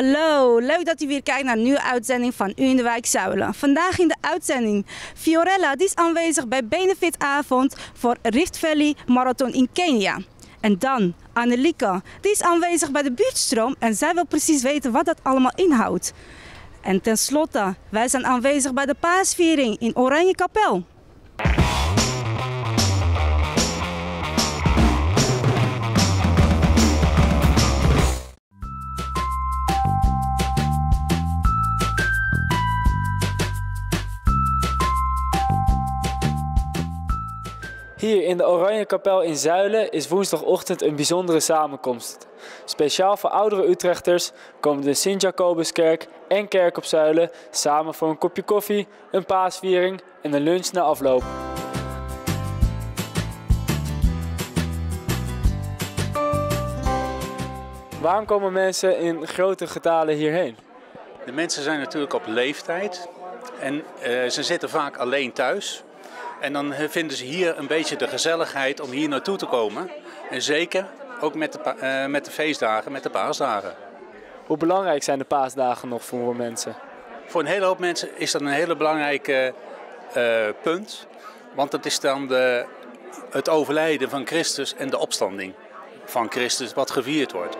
Hallo, leuk dat u weer kijkt naar een nieuwe uitzending van U in de Wijk Zuilen. Vandaag in de uitzending Fiorella, die is aanwezig bij Benefitavond voor Rift Valley Marathon in Kenia. En dan Annelieke, die is aanwezig bij de buurtstroom en zij wil precies weten wat dat allemaal inhoudt. En tenslotte, wij zijn aanwezig bij de paasviering in Oranje Kapel. Hier in de Oranje Kapel in Zuilen is woensdagochtend een bijzondere samenkomst. Speciaal voor oudere Utrechters komen de Sint-Jacobuskerk en Kerk op Zuilen samen voor een kopje koffie, een paasviering en een lunch na afloop. Waarom komen mensen in grote getalen hierheen? De mensen zijn natuurlijk op leeftijd en ze zitten vaak alleen thuis. En dan vinden ze hier een beetje de gezelligheid om hier naartoe te komen. En zeker ook met de feestdagen, met de paasdagen. Hoe belangrijk zijn de paasdagen nog voor mensen? Voor een hele hoop mensen is dat een hele belangrijke punt. Want het is dan het overlijden van Christus en de opstanding van Christus wat gevierd wordt.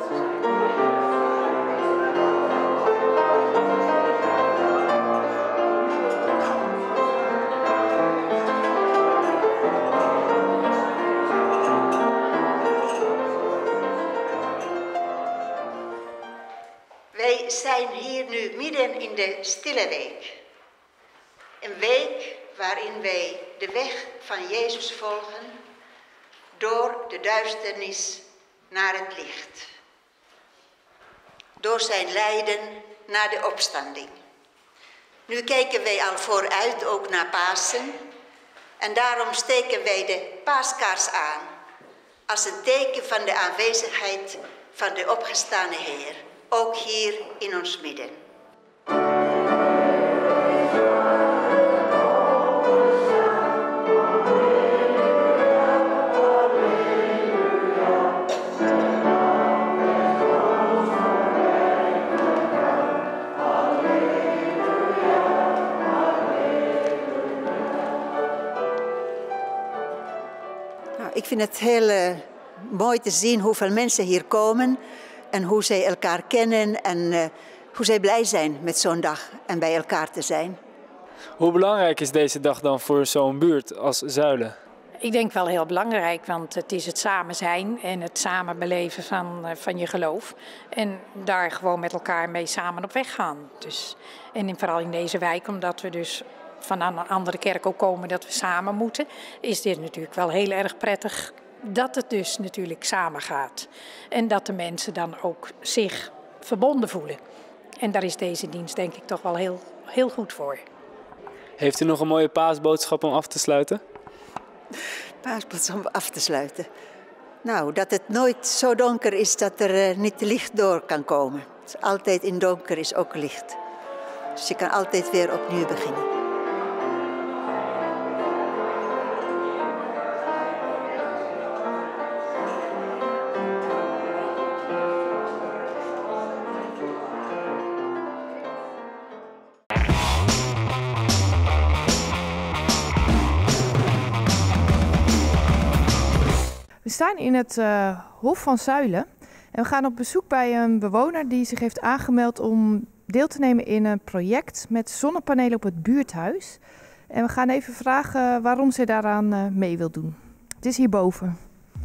Wij zijn hier nu midden in de Stille Week. Een week waarin wij de weg van Jezus volgen door de duisternis naar het licht. Door zijn lijden naar de opstanding. Nu kijken wij al vooruit ook naar Pasen en daarom steken wij de paaskaars aan als een teken van de aanwezigheid van de opgestane Heer. Ook hier in ons midden. Nou, ik vind het heel mooi te zien hoeveel mensen hier komen. En hoe zij elkaar kennen en hoe zij blij zijn met zo'n dag en bij elkaar te zijn. Hoe belangrijk is deze dag dan voor zo'n buurt als Zuilen? Ik denk wel heel belangrijk, want het is het samen zijn en het samen beleven van je geloof. En daar gewoon met elkaar mee samen op weg gaan. Dus, en vooral in deze wijk, omdat we dus van een andere kerk ook komen dat we samen moeten, is dit natuurlijk wel heel erg prettig. Dat het dus natuurlijk samen gaat. En dat de mensen dan ook zich verbonden voelen. En daar is deze dienst denk ik toch wel heel goed voor. Heeft u nog een mooie paasboodschap om af te sluiten? Paasboodschap om af te sluiten. Nou, dat het nooit zo donker is dat er niet licht door kan komen. Dus altijd in donker is ook licht. Dus je kan altijd weer opnieuw beginnen. We staan in het Hof van Zuilen en we gaan op bezoek bij een bewoner die zich heeft aangemeld om deel te nemen in een project met zonnepanelen op het buurthuis. En we gaan even vragen waarom zij daaraan mee wil doen. Het is hierboven.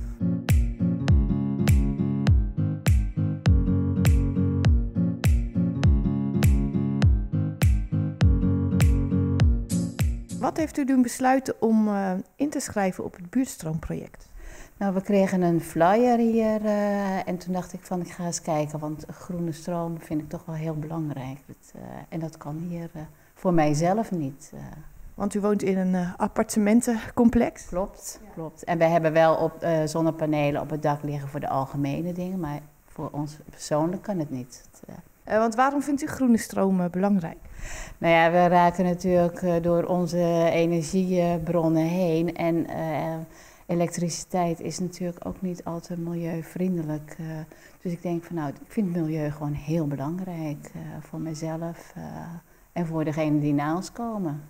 Wat heeft u doen besluiten om in te schrijven op het buurtstroomproject? Nou, we kregen een flyer hier en toen dacht ik van ik ga eens kijken, want groene stroom vind ik toch wel heel belangrijk. En dat kan hier voor mijzelf niet. Want u woont in een appartementencomplex? Klopt, ja. Klopt. En we hebben wel zonnepanelen op het dak liggen voor de algemene dingen, maar voor ons persoonlijk kan het niet. Want waarom vindt u groene stroom belangrijk? Nou ja, we raken natuurlijk door onze energiebronnen heen en elektriciteit is natuurlijk ook niet altijd milieuvriendelijk. Dus ik denk van nou, ik vind het milieu gewoon heel belangrijk voor mezelf en voor degenen die na ons komen.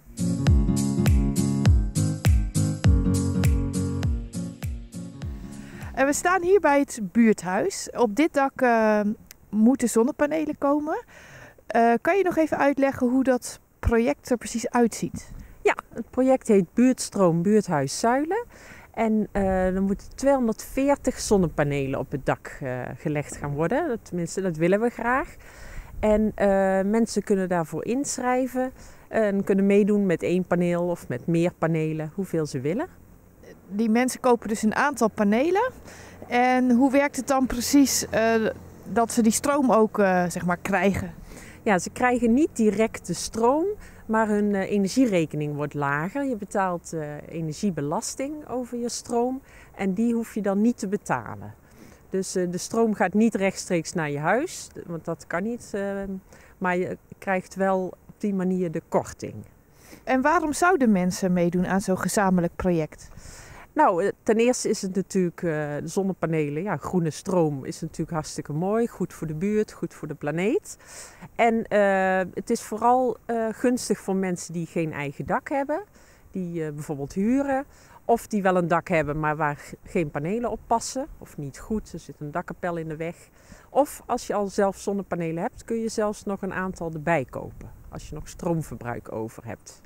En we staan hier bij het buurthuis. Op dit dak moeten zonnepanelen komen. Kan je nog even uitleggen hoe dat project er precies uitziet? Ja, het project heet Buurtstroom Buurthuis Zuilen. En er moeten 240 zonnepanelen op het dak gelegd gaan worden. Tenminste, dat willen we graag. En mensen kunnen daarvoor inschrijven en kunnen meedoen met 1 paneel of met meer panelen, hoeveel ze willen. Die mensen kopen dus een aantal panelen. En hoe werkt het dan precies dat ze die stroom ook zeg maar krijgen? Ja, ze krijgen niet direct de stroom, maar hun energierekening wordt lager. Je betaalt energiebelasting over je stroom en die hoef je dan niet te betalen. Dus de stroom gaat niet rechtstreeks naar je huis, want dat kan niet. Maar je krijgt wel op die manier de korting. En waarom zouden mensen meedoen aan zo'n gezamenlijk project? Nou, ten eerste is het natuurlijk de zonnepanelen, ja, groene stroom is natuurlijk hartstikke mooi. Goed voor de buurt, goed voor de planeet. En het is vooral gunstig voor mensen die geen eigen dak hebben. Die bijvoorbeeld huren. Of die wel een dak hebben, maar waar geen panelen op passen. Of niet goed, er zit een dakkapel in de weg. Of als je al zelf zonnepanelen hebt, kun je zelfs nog een aantal erbij kopen. Als je nog stroomverbruik over hebt.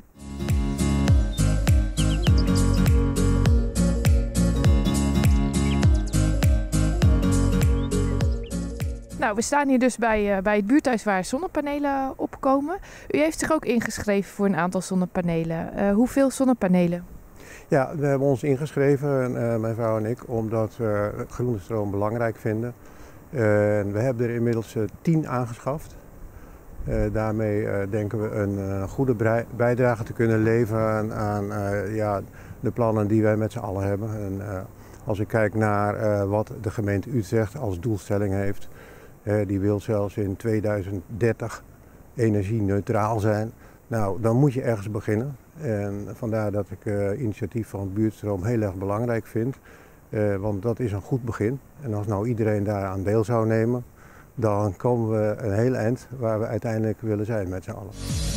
Nou, we staan hier dus bij het buurthuis waar zonnepanelen opkomen. U heeft zich ook ingeschreven voor een aantal zonnepanelen. Hoeveel zonnepanelen? Ja, we hebben ons ingeschreven, mijn vrouw en ik, omdat we groene stroom belangrijk vinden. We hebben er inmiddels 10 aangeschaft. Daarmee denken we een goede bijdrage te kunnen leveren aan de plannen die wij met z'n allen hebben. En, als ik kijk naar wat de gemeente Utrecht als doelstelling heeft, die wil zelfs in 2030 energie-neutraal zijn. Nou, dan moet je ergens beginnen. En vandaar dat ik initiatief van Buurtstroom heel erg belangrijk vind. Want dat is een goed begin. En als nou iedereen daaraan deel zou nemen, dan komen we een heel eind waar we uiteindelijk willen zijn met z'n allen.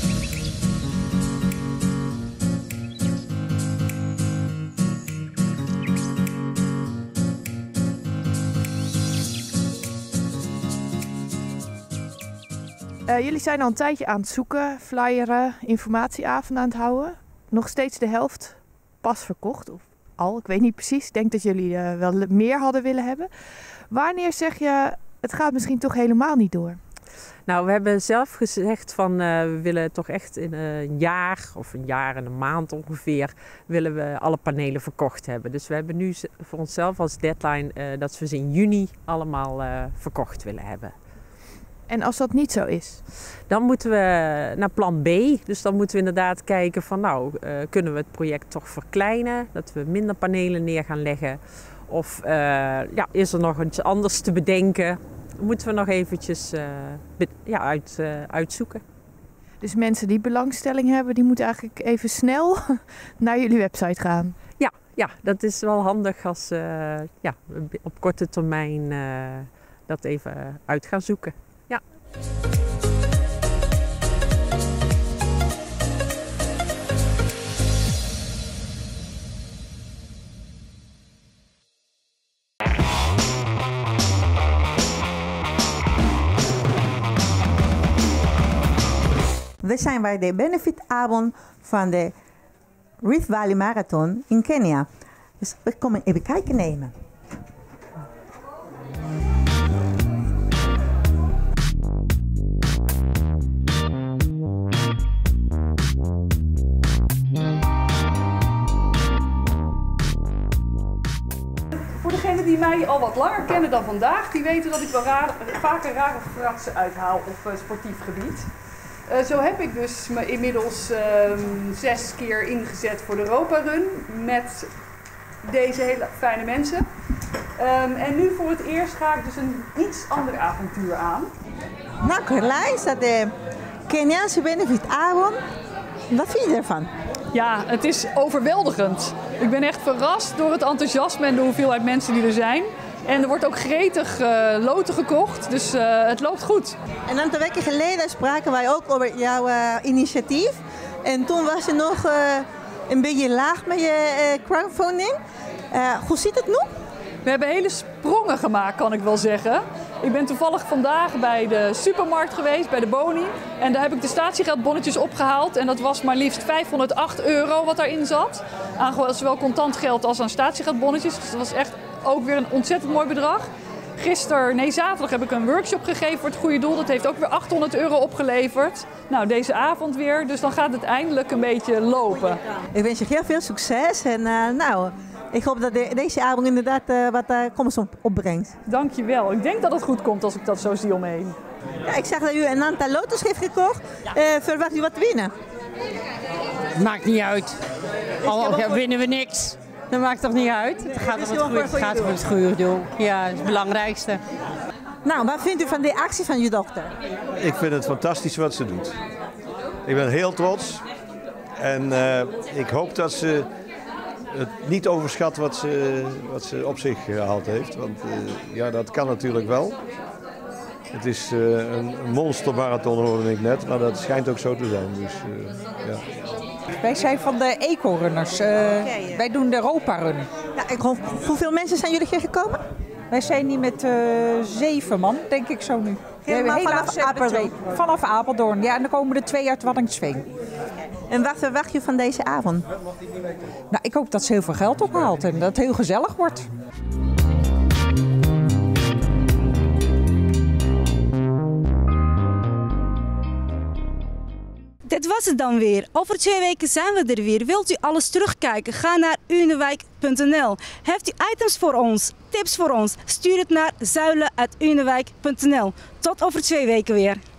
Jullie zijn al een tijdje aan het zoeken, flyeren, informatieavonden aan het houden. Nog steeds de helft pas verkocht, of al, ik weet niet precies. Ik denk dat jullie wel meer hadden willen hebben. Wanneer zeg je, het gaat misschien toch helemaal niet door? Nou, we hebben zelf gezegd van we willen toch echt in een jaar of een jaar en een maand ongeveer willen we alle panelen verkocht hebben. Dus we hebben nu voor onszelf als deadline dat we ze in juni allemaal verkocht willen hebben. En als dat niet zo is? Dan moeten we naar plan B. Dus dan moeten we inderdaad kijken van nou, kunnen we het project toch verkleinen? Dat we minder panelen neer gaan leggen? Of is er nog iets anders te bedenken? Moeten we nog eventjes uitzoeken. Dus mensen die belangstelling hebben, die moeten eigenlijk even snel naar jullie website gaan? Ja, dat is wel handig als op korte termijn dat even uit gaan zoeken. Ja. We zijn bij de benefitavond van de Rift Valley Marathon in Kenia. Dus we komen even kijken nemen. Voor degenen die mij al wat langer kennen dan vandaag, die weten dat ik wel vaker rare fratsen uithaal op sportief gebied. Zo heb ik dus me inmiddels 6 keer ingezet voor de Europa Run met deze hele fijne mensen. En nu voor het eerst ga ik dus een iets ander avontuur aan. Nou Carlijn, is dat de Keniaanse benefitavond. Wat vind je ervan? Ja, het is overweldigend. Ik ben echt verrast door het enthousiasme en de hoeveelheid mensen die er zijn. En er wordt ook gretig loten gekocht, dus het loopt goed. Een aantal weken geleden spraken wij ook over jouw initiatief. En toen was je nog een beetje laag met je crowdfunding. Hoe zit het nu? We hebben hele sprongen gemaakt, kan ik wel zeggen. Ik ben toevallig vandaag bij de supermarkt geweest, bij de Boni. En daar heb ik de statiegeldbonnetjes opgehaald. En dat was maar liefst €508 wat daarin zat. Aan zowel contant geld als aan statiegeldbonnetjes. Dus dat was echt ook weer een ontzettend mooi bedrag. Zaterdag heb ik een workshop gegeven voor het goede doel. Dat heeft ook weer €800 opgeleverd. Nou, deze avond weer. Dus dan gaat het eindelijk een beetje lopen. Ik wens je heel veel succes. En ik hoop dat deze avond inderdaad wat komst opbrengt. Dankjewel. Ik denk dat het goed komt als ik dat zo zie omheen. Ja, ik zag dat u een aantal lotos heeft gekocht. Verwacht u wat te winnen? Maakt niet uit. Al winnen we niks. Dat maakt toch niet uit? Het gaat om het goede doel. Ja, dat is het belangrijkste. Nou, wat vindt u van de actie van uw dochter? Ik vind het fantastisch wat ze doet. Ik ben heel trots. En ik hoop dat ze het niet overschat wat ze op zich gehaald heeft. Want dat kan natuurlijk wel. Het is een monstermarathon, hoorde ik net. Maar dat schijnt ook zo te zijn. Dus, Wij zijn van de eco-runners. Wij doen de Europa-run. Ja, hoeveel mensen zijn jullie hier gekomen? Wij zijn hier met 7 man, denk ik zo nu. Vanaf Apeldoorn? Vanaf Apeldoorn, ja. En dan komen er 2 uit Waddinxveen. En wat verwacht je van deze avond? Nou, ik hoop dat ze heel veel geld ophaalt en dat het heel gezellig wordt. Dit was het dan weer. Over 2 weken zijn we er weer. Wilt u alles terugkijken? Ga naar unewijk.nl. Heeft u items voor ons, tips voor ons? Stuur het naar zuilen@unewijk.nl. Tot over 2 weken weer.